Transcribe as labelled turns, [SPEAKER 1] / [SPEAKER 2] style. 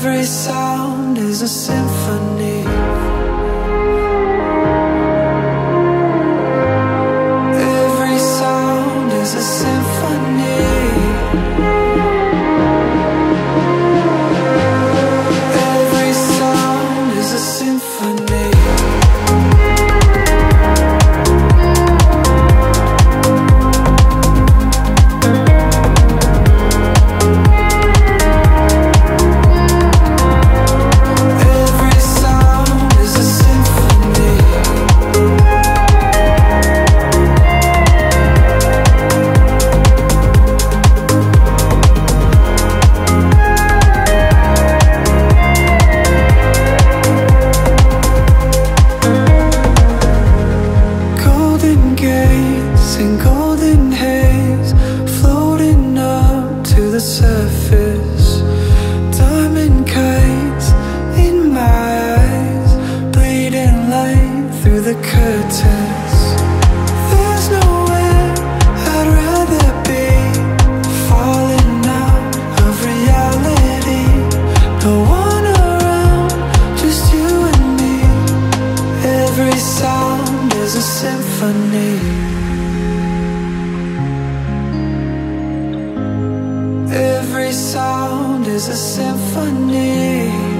[SPEAKER 1] Every sound is a symphony. Every sound is a symphony. Every sound is a symphony. In golden haze, floating up to the surface. Diamond kites in my eyes, bleeding light through the curtains. There's nowhere I'd rather be, falling out of reality. No one around, just you and me. Every sound is a symphony. Every sound is a symphony.